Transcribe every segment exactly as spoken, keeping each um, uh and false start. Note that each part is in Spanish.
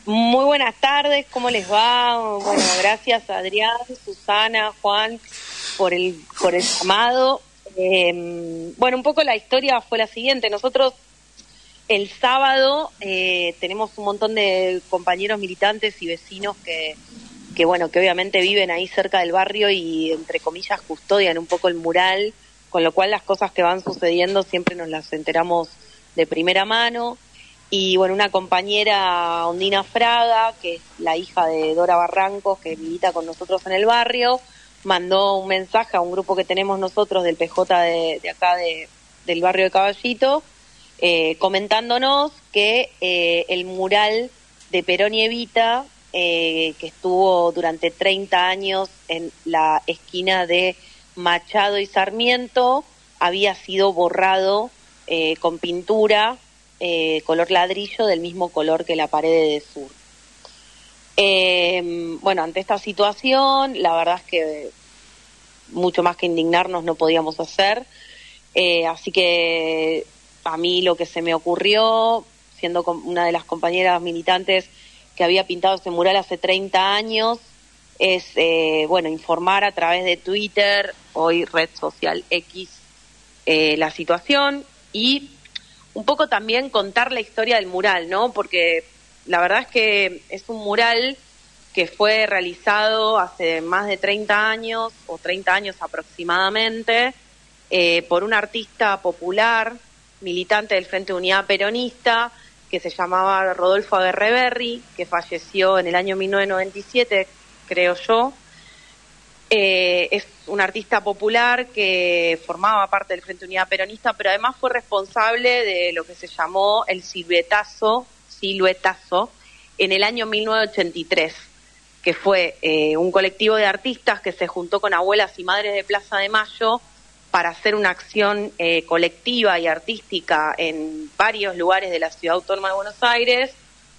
Muy buenas tardes, ¿cómo les va? Bueno, gracias Adrián, Susana, Juan, por el, por el llamado. Eh, bueno, un poco la historia fue la siguiente. Nosotros el sábado eh, tenemos un montón de compañeros militantes y vecinos que, que, bueno, que obviamente viven ahí cerca del barrio y, entre comillas, custodian un poco el mural, con lo cual las cosas que van sucediendo siempre nos las enteramos de primera mano. Y bueno, una compañera, Ondina Fraga, que es la hija de Dora Barrancos, que milita con nosotros en el barrio, mandó un mensaje a un grupo que tenemos nosotros del P J de, de acá de, del barrio de Caballito, eh, comentándonos que eh, el mural de Perón y Evita, eh, que estuvo durante treinta años en la esquina de Machado y Sarmiento, había sido borrado eh, con pintura, Eh, color ladrillo, del mismo color que la pared de sur. Eh, bueno, ante esta situación, la verdad es que mucho más que indignarnos no podíamos hacer, eh, así que a mí lo que se me ocurrió, siendo una de las compañeras militantes que había pintado ese mural hace treinta años, es, eh, bueno, informar a través de Twitter, hoy red social X, eh, la situación y un poco también contar la historia del mural, ¿no? Porque la verdad es que es un mural que fue realizado hace más de treinta años, o treinta años aproximadamente, eh, por un artista popular, militante del Frente de Unidad Peronista, que se llamaba Rodolfo Aguerreberri, que falleció en el año mil novecientos noventa y siete, creo yo. Eh, es un artista popular que formaba parte del Frente Unidad Peronista, pero además fue responsable de lo que se llamó el siluetazo, siluetazo en el año mil novecientos ochenta y tres, que fue eh, un colectivo de artistas que se juntó con abuelas y madres de Plaza de Mayo para hacer una acción eh, colectiva y artística en varios lugares de la Ciudad Autónoma de Buenos Aires,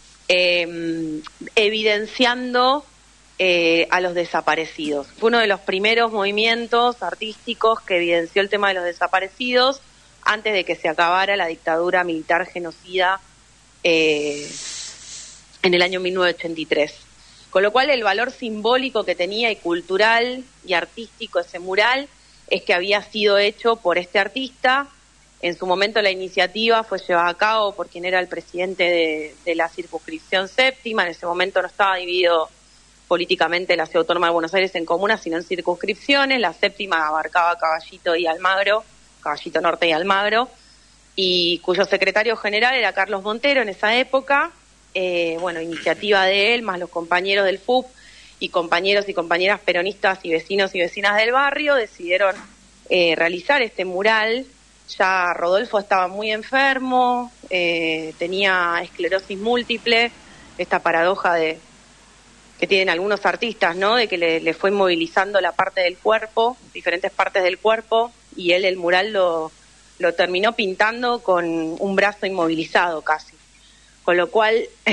eh, evidenciando Eh, a los desaparecidos. Fue uno de los primeros movimientos artísticos que evidenció el tema de los desaparecidos antes de que se acabara la dictadura militar genocida eh, en el año mil novecientos ochenta y tres. Con lo cual el valor simbólico que tenía y cultural y artístico ese mural es que había sido hecho por este artista. En su momento la iniciativa fue llevada a cabo por quien era el presidente de, de la circunscripción séptima. En ese momento no estaba dividido políticamente la Ciudad Autónoma de Buenos Aires en comunas, sino en circunscripciones. La séptima abarcaba Caballito y Almagro, Caballito Norte y Almagro, y cuyo secretario general era Carlos Montero en esa época. Eh, bueno, iniciativa de él, más los compañeros del F U P y compañeros y compañeras peronistas y vecinos y vecinas del barrio, decidieron eh, realizar este mural. Ya Rodolfo estaba muy enfermo, eh, tenía esclerosis múltiple, esta paradoja de que tienen algunos artistas, ¿no? De que le, le fue inmovilizando la parte del cuerpo, diferentes partes del cuerpo, y él el mural lo, lo terminó pintando con un brazo inmovilizado casi. Con lo cual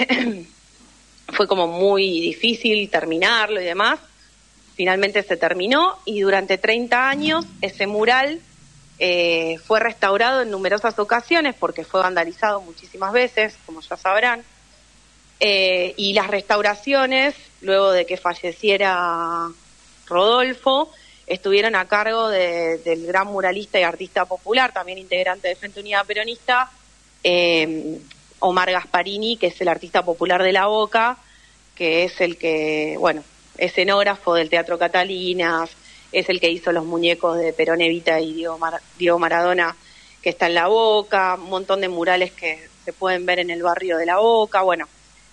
fue como muy difícil terminarlo y demás. Finalmente se terminó y durante treinta años ese mural eh, fue restaurado en numerosas ocasiones porque fue vandalizado muchísimas veces, como ya sabrán. Eh, y las restauraciones, luego de que falleciera Rodolfo, estuvieron a cargo de, del gran muralista y artista popular, también integrante del Frente Unidad Peronista, eh, Omar Gasparini, que es el artista popular de La Boca, que es el que, bueno, escenógrafo del Teatro Catalinas, es el que hizo los muñecos de Perón, Evita y Diego, Mar- Diego Maradona, que está en La Boca, un montón de murales que se pueden ver en el barrio de La Boca, bueno.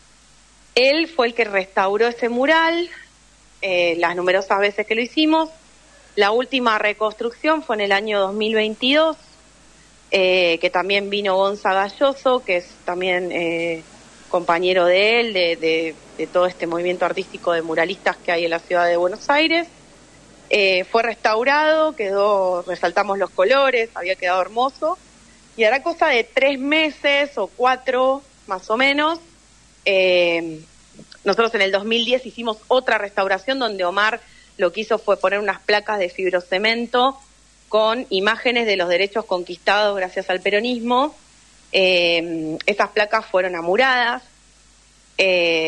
Él fue el que restauró ese mural, eh, las numerosas veces que lo hicimos. La última reconstrucción fue en el año dos mil veintidós, eh, que también vino Gonza Galloso, que es también eh, compañero de él, de, de, de todo este movimiento artístico de muralistas que hay en la ciudad de Buenos Aires. Eh, fue restaurado, quedó, resaltamos los colores, había quedado hermoso, y hará cosa de tres meses o cuatro, más o menos. Eh, nosotros en el dos mil diez hicimos otra restauración donde Omar lo que hizo fue poner unas placas de fibrocemento con imágenes de los derechos conquistados gracias al peronismo. Eh, esas placas fueron amuradas, eh,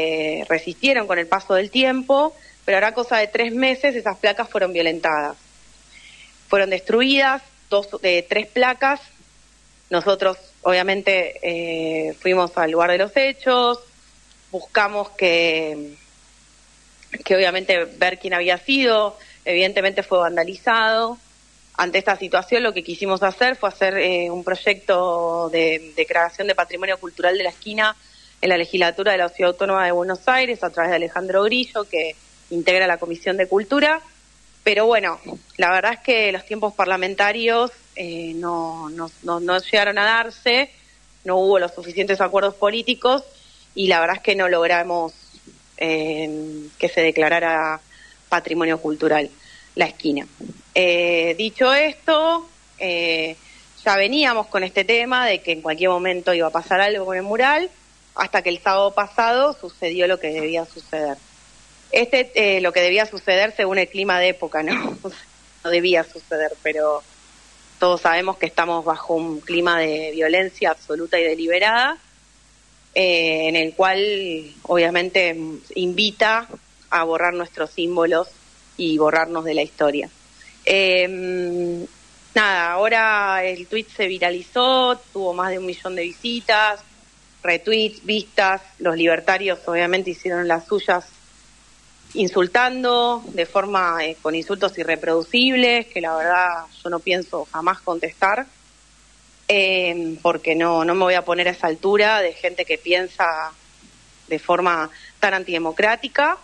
eh, resistieron con el paso del tiempo, pero ahora cosa de tres meses esas placas fueron violentadas. Fueron destruidas dos, eh, tres placas. Nosotros obviamente eh, fuimos al lugar de los hechos, buscamos que, que obviamente ver quién había sido, evidentemente fue vandalizado. Ante esta situación lo que quisimos hacer fue hacer eh, un proyecto de declaración de patrimonio cultural de la esquina en la legislatura de la Ciudad Autónoma de Buenos Aires a través de Alejandro Grillo, que integra la Comisión de Cultura. Pero bueno, la verdad es que los tiempos parlamentarios eh, no, no, no, no llegaron a darse, no hubo los suficientes acuerdos políticos y la verdad es que no logramos eh, que se declarara patrimonio cultural la esquina. Eh, dicho esto, eh, ya veníamos con este tema de que en cualquier momento iba a pasar algo con el mural, hasta que el sábado pasado sucedió lo que debía suceder. Este, eh, lo que debía suceder según el clima de época, ¿no? No debía suceder, pero todos sabemos que estamos bajo un clima de violencia absoluta y deliberada, eh, en el cual obviamente invita a borrar nuestros símbolos y borrarnos de la historia. Eh, nada, ahora el tweet se viralizó, tuvo más de un millón de visitas, retweets, vistas, los libertarios obviamente hicieron las suyas insultando de forma eh, con insultos irreproducibles, que la verdad yo no pienso jamás contestar, eh, porque no, no me voy a poner a esa altura de gente que piensa de forma tan antidemocrática.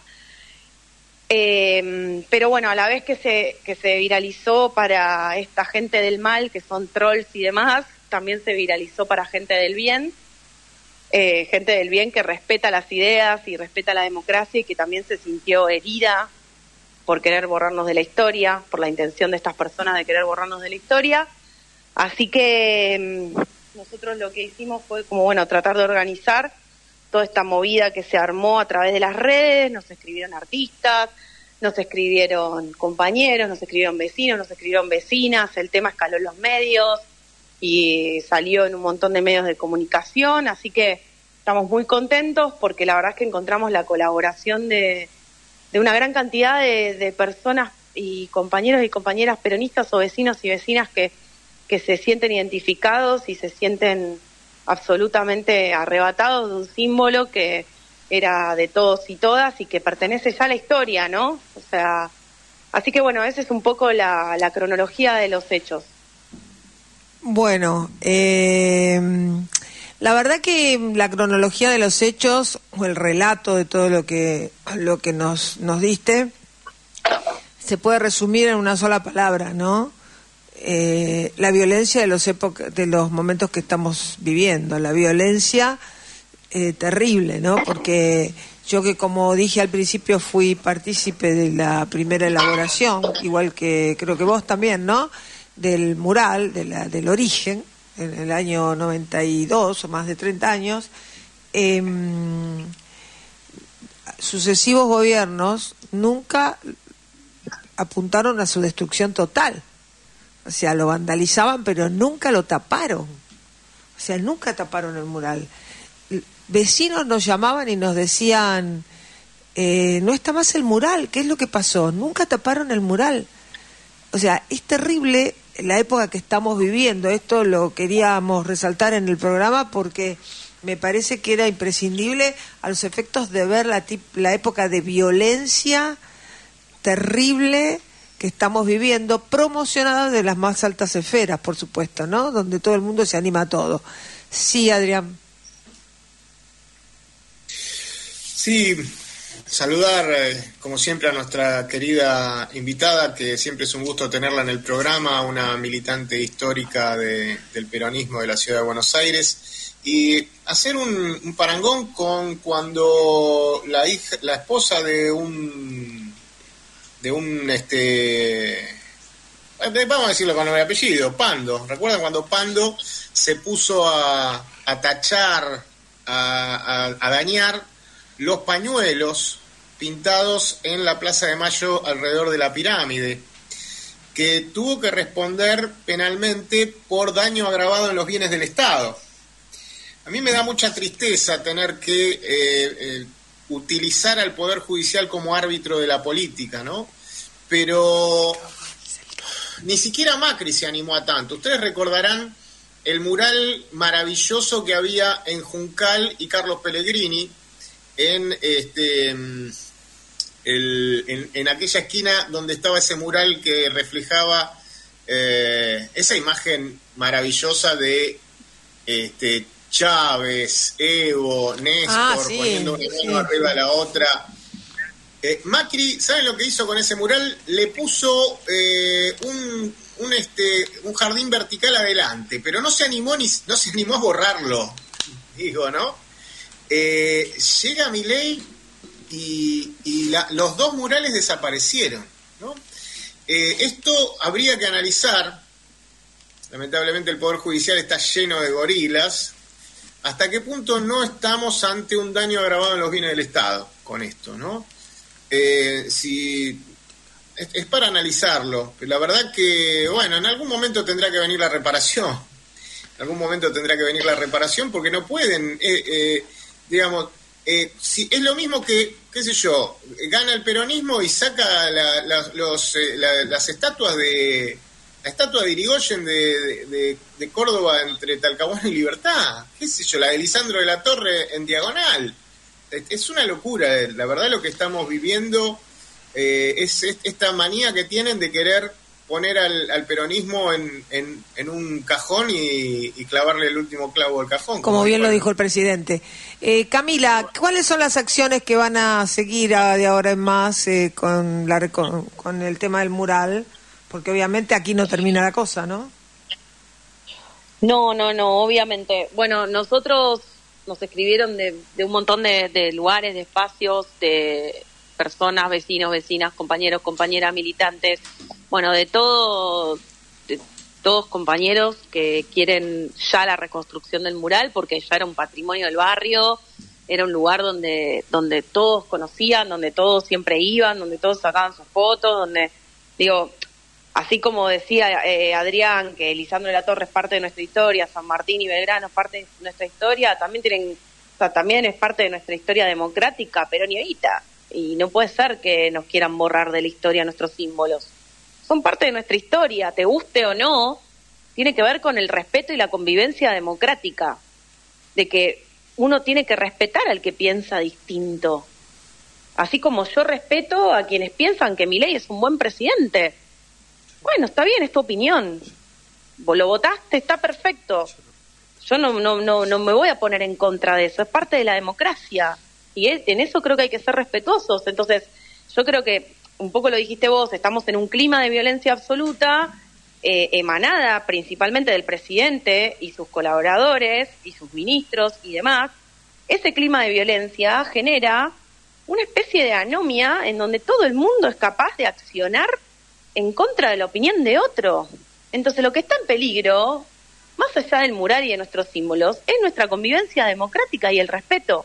Eh, pero bueno, a la vez que se que se viralizó para esta gente del mal, que son trolls y demás, también se viralizó para gente del bien, eh, gente del bien que respeta las ideas y respeta la democracia y que también se sintió herida por querer borrarnos de la historia, por la intención de estas personas de querer borrarnos de la historia. Así que mm, nosotros lo que hicimos fue como, bueno, tratar de organizar toda esta movida que se armó a través de las redes. Nos escribieron artistas, nos escribieron compañeros, nos escribieron vecinos, nos escribieron vecinas, el tema escaló en los medios y salió en un montón de medios de comunicación, así que estamos muy contentos porque la verdad es que encontramos la colaboración de, de una gran cantidad de, de personas y compañeros y compañeras peronistas o vecinos y vecinas que, que se sienten identificados y se sienten absolutamente arrebatados de un símbolo que era de todos y todas y que pertenece ya a la historia, ¿no? O sea, así que bueno, esa es un poco la, la cronología de los hechos. Bueno, eh, la verdad que la cronología de los hechos o el relato de todo lo que lo que nos nos diste se puede resumir en una sola palabra, ¿no? Eh, la violencia de los época, de los momentos que estamos viviendo, la violencia eh, terrible, ¿no? Porque yo, que como dije al principio fui partícipe de la primera elaboración, igual que creo que vos también, ¿no? Del mural, de la, del origen, en el año noventa y dos, o más de treinta años, eh, sucesivos gobiernos nunca apuntaron a su destrucción total. O sea, lo vandalizaban, pero nunca lo taparon. O sea, nunca taparon el mural. Vecinos nos llamaban y nos decían, eh, no está más el mural, ¿qué es lo que pasó? Nunca taparon el mural. O sea, es terrible la época que estamos viviendo. Esto lo queríamos resaltar en el programa porque me parece que era imprescindible a los efectos de ver la, tip- la época de violencia terrible que estamos viviendo, promocionada de las más altas esferas, por supuesto, ¿no? Donde todo el mundo se anima a todo. Sí, Adrián. Sí, saludar, eh, como siempre, a nuestra querida invitada, que siempre es un gusto tenerla en el programa, una militante histórica de, del peronismo de la Ciudad de Buenos Aires, y hacer un, un parangón con cuando la hija, la esposa de un de un este vamos a decirlo con el apellido, Pando. ¿Recuerdan cuando Pando se puso a, a tachar, a, a, a dañar los pañuelos pintados en la Plaza de Mayo alrededor de la pirámide, que tuvo que responder penalmente por daño agravado en los bienes del Estado? A mí me da mucha tristeza tener que eh, eh, utilizar al Poder Judicial como árbitro de la política, ¿no? Pero ni siquiera Macri se animó a tanto. Ustedes recordarán el mural maravilloso que había en Juncal y Carlos Pellegrini, en, este, el, en, en aquella esquina donde estaba ese mural que reflejaba eh, esa imagen maravillosa de este, Chávez, Evo, Néstor, ah, sí, poniendo una mano sí. arriba de la otra. Eh, Macri, ¿saben lo que hizo con ese mural? Le puso eh, un, un, este, un jardín vertical adelante, pero no se animó ni no se animó a borrarlo, digo, ¿no? Eh, llega Milei y, y la, los dos murales desaparecieron, ¿no? Eh, esto habría que analizar. Lamentablemente el Poder Judicial está lleno de gorilas. ¿Hasta qué punto no estamos ante un daño agravado en los bienes del Estado con esto, ¿no? Eh, si es, es para analizarlo. La verdad que, bueno, en algún momento tendrá que venir la reparación. En algún momento tendrá que venir la reparación porque no pueden, eh, eh, digamos, eh, si es lo mismo que, qué sé yo, gana el peronismo y saca la, la, los, eh, la, las estatuas de... La estatua de Irigoyen de, de, de Córdoba entre Talcahuano y Libertad, qué sé yo, la de Lisandro de la Torre en diagonal. Es una locura, la verdad lo que estamos viviendo eh, es, es esta manía que tienen de querer poner al, al peronismo en, en, en un cajón y, y clavarle el último clavo al cajón. Como, como bien lo dijo el presidente. Eh, Camila, ¿cuáles son las acciones que van a seguir a, de ahora en más eh, con, la, con, con el tema del mural? Porque obviamente aquí no termina la cosa, ¿no? No, no, no, obviamente. Bueno, nosotros nos escribieron de, de un montón de, de lugares, de espacios, de personas, vecinos, vecinas, compañeros, compañeras, militantes, bueno, de todo, de todos compañeros que quieren ya la reconstrucción del mural, porque ya era un patrimonio del barrio, era un lugar donde, donde todos conocían, donde todos siempre iban, donde todos sacaban sus fotos, donde, digo... Así como decía eh, Adrián, que Lisandro de la Torre es parte de nuestra historia, San Martín y Belgrano es parte de nuestra historia, también tienen, o sea, también es parte de nuestra historia democrática, Perón y Evita. Y no puede ser que nos quieran borrar de la historia nuestros símbolos. Son parte de nuestra historia, te guste o no, tiene que ver con el respeto y la convivencia democrática, de que uno tiene que respetar al que piensa distinto. Así como yo respeto a quienes piensan que Milei es un buen presidente. Bueno, está bien, es tu opinión. Vos lo votaste, está perfecto. Yo no, no, no, no me voy a poner en contra de eso, es parte de la democracia. Y en eso creo que hay que ser respetuosos. Entonces, yo creo que, un poco lo dijiste vos, estamos en un clima de violencia absoluta, eh, emanada principalmente del presidente y sus colaboradores y sus ministros y demás. Ese clima de violencia genera una especie de anomia en donde todo el mundo es capaz de accionar en contra de la opinión de otro. Entonces lo que está en peligro, más allá del mural y de nuestros símbolos, es nuestra convivencia democrática y el respeto.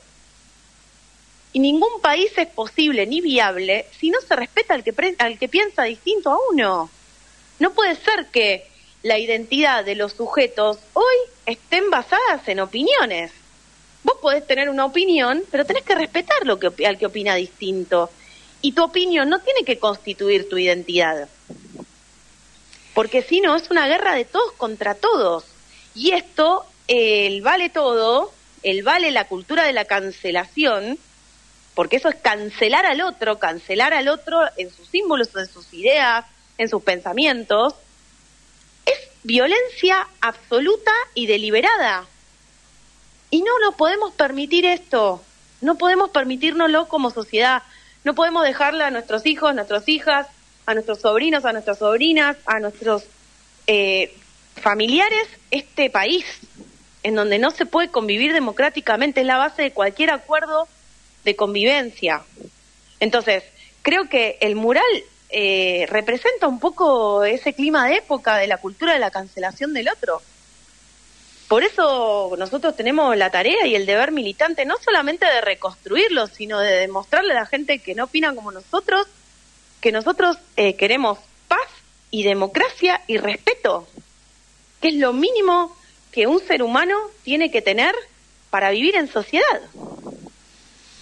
Y ningún país es posible ni viable si no se respeta al que, pre- al que piensa distinto a uno. No puede ser que la identidad de los sujetos hoy estén basadas en opiniones. Vos podés tener una opinión, pero tenés que respetar lo que, al que opina distinto. Y tu opinión no tiene que constituir tu identidad. Porque si no, es una guerra de todos contra todos. Y esto, el vale todo, el vale la cultura de la cancelación, porque eso es cancelar al otro, cancelar al otro en sus símbolos, en sus ideas, en sus pensamientos, es violencia absoluta y deliberada. Y no lo podemos permitir esto, no podemos permitírnoslo como sociedad. No podemos dejarle a nuestros hijos, a nuestras hijas, a nuestros sobrinos, a nuestras sobrinas, a nuestros eh, familiares este país, en donde no se puede convivir democráticamente, es la base de cualquier acuerdo de convivencia. Entonces, creo que el mural eh, representa un poco ese clima de época de la cultura de la cancelación del otro. Por eso nosotros tenemos la tarea y el deber militante no solamente de reconstruirlo, sino de demostrarle a la gente que no opina como nosotros, que nosotros eh, queremos paz y democracia y respeto, que es lo mínimo que un ser humano tiene que tener para vivir en sociedad.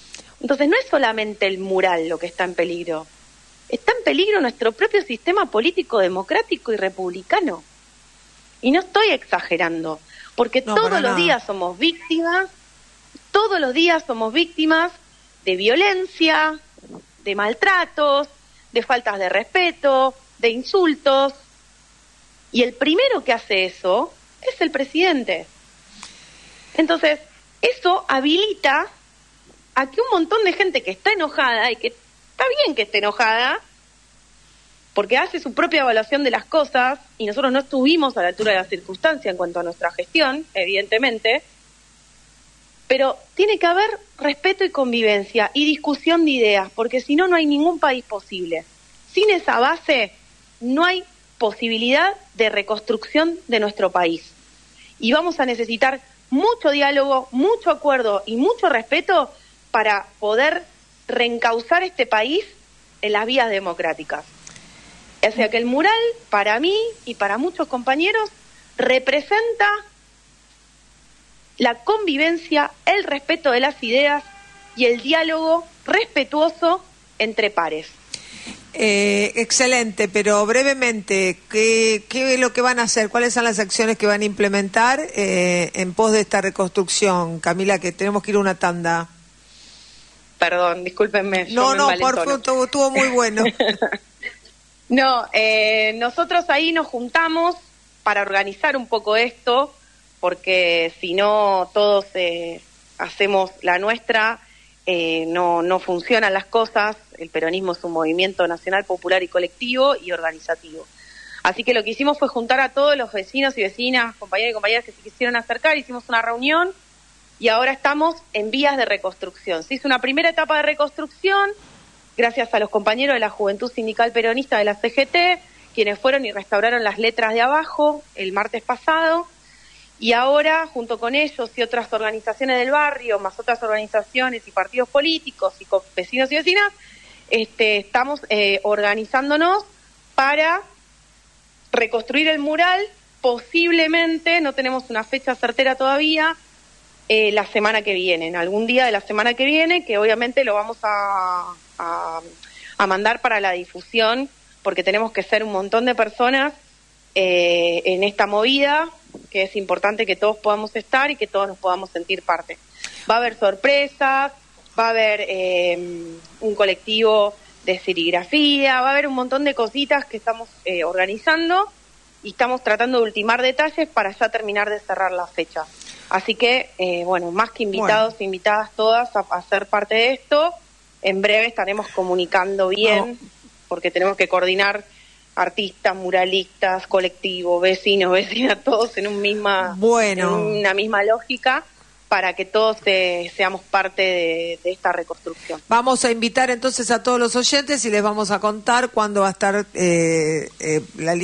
Entonces no es solamente el mural lo que está en peligro, está en peligro nuestro propio sistema político democrático y republicano. Y no estoy exagerando, porque No, todos para los nada. días somos víctimas, todos los días somos víctimas de violencia, de maltratos, de faltas de respeto, de insultos. Y el primero que hace eso es el presidente. Entonces, eso habilita a que un montón de gente que está enojada, y que está bien que esté enojada, porque hace su propia evaluación de las cosas, y nosotros no estuvimos a la altura de la circunstancia en cuanto a nuestra gestión, evidentemente, pero tiene que haber respeto y convivencia y discusión de ideas, porque si no, no hay ningún país posible. Sin esa base, no hay posibilidad de reconstrucción de nuestro país. Y vamos a necesitar mucho diálogo, mucho acuerdo y mucho respeto para poder reencauzar este país en las vías democráticas. O sea que el mural, para mí y para muchos compañeros, representa la convivencia, el respeto de las ideas y el diálogo respetuoso entre pares. Eh, excelente, pero brevemente, ¿qué, ¿qué es lo que van a hacer? ¿Cuáles son las acciones que van a implementar eh, en pos de esta reconstrucción? Camila, que tenemos que ir a una tanda. Perdón, discúlpenme. yo No, me no, por envalentono. favor, estuvo, estuvo muy bueno. No, eh, nosotros ahí nos juntamos para organizar un poco esto, porque si no todos eh, hacemos la nuestra, eh, no, no funcionan las cosas. El peronismo es un movimiento nacional, popular y colectivo y organizativo. Así que lo que hicimos fue juntar a todos los vecinos y vecinas, compañeros y compañeras que se quisieron acercar, hicimos una reunión y ahora estamos en vías de reconstrucción. Se hizo una primera etapa de reconstrucción gracias a los compañeros de la Juventud Sindical Peronista de la C G T, quienes fueron y restauraron las letras de abajo el martes pasado, y ahora, junto con ellos y otras organizaciones del barrio, más otras organizaciones y partidos políticos y con vecinos y vecinas, este, estamos eh, organizándonos para reconstruir el mural, posiblemente, no tenemos una fecha certera todavía, eh, la semana que viene, en algún día de la semana que viene, que obviamente lo vamos a, a, a mandar para la difusión, porque tenemos que ser un montón de personas eh, en esta movida, que es importante que todos podamos estar y que todos nos podamos sentir parte. Va a haber sorpresas, va a haber eh, un colectivo de serigrafía, va a haber un montón de cositas que estamos eh, organizando y estamos tratando de ultimar detalles para ya terminar de cerrar la fecha. Así que, eh, bueno, más que invitados, bueno. invitadas todas a, a ser parte de esto. En breve estaremos comunicando bien, no. porque tenemos que coordinar artistas, muralistas, colectivos, vecinos, vecinas, todos en, un misma, bueno. en una misma lógica, para que todos eh, seamos parte de, de esta reconstrucción. Vamos a invitar entonces a todos los oyentes y les vamos a contar cuándo va a estar eh, eh, la,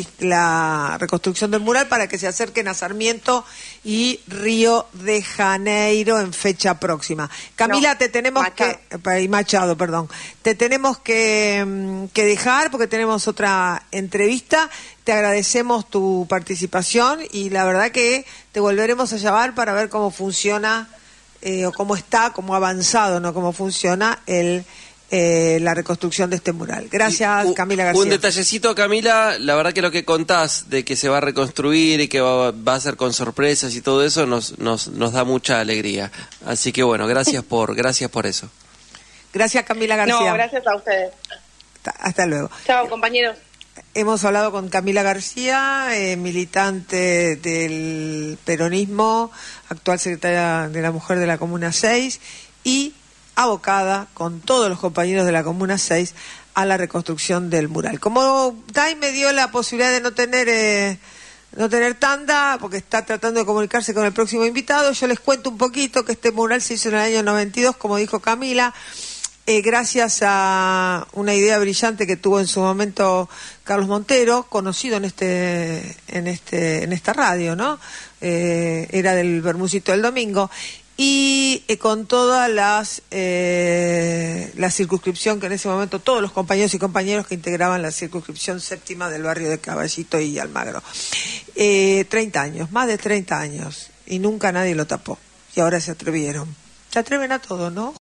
la reconstrucción del mural para que se acerquen a Sarmiento y Río de Janeiro en fecha próxima. Camila, no, te tenemos Machado. que... Y Machado, perdón. Te tenemos que, que dejar porque tenemos otra entrevista. Te agradecemos tu participación y la verdad que te volveremos a llamar para ver cómo funciona eh, o cómo está, cómo ha avanzado, no cómo funciona el eh, la reconstrucción de este mural. Gracias, y, Camila García. Un detallecito, Camila, la verdad que lo que contás de que se va a reconstruir y que va, va a ser con sorpresas y todo eso nos, nos, nos da mucha alegría. Así que bueno, gracias por, gracias por eso. Gracias, Camila García. No, gracias a ustedes. Hasta, hasta luego. Chao, compañeros. Hemos hablado con Camila García, eh, militante del peronismo, actual secretaria de la Mujer de la Comuna seis y abocada con todos los compañeros de la Comuna seis a la reconstrucción del mural. Como Dai me dio la posibilidad de no tener eh, no tener tanda, porque está tratando de comunicarse con el próximo invitado, yo les cuento un poquito que este mural se hizo en el año noventa y dos, como dijo Camila, Eh, gracias a una idea brillante que tuvo en su momento Carlos Montero, conocido en este en este en esta radio, ¿no? Eh, era del Bermucito del Domingo y eh, con toda las eh, la circunscripción que en ese momento todos los compañeros y compañeros que integraban la circunscripción séptima del barrio de Caballito y Almagro. Eh, treinta años, más de treinta años y nunca nadie lo tapó y ahora se atrevieron. Se atreven a todo, ¿no?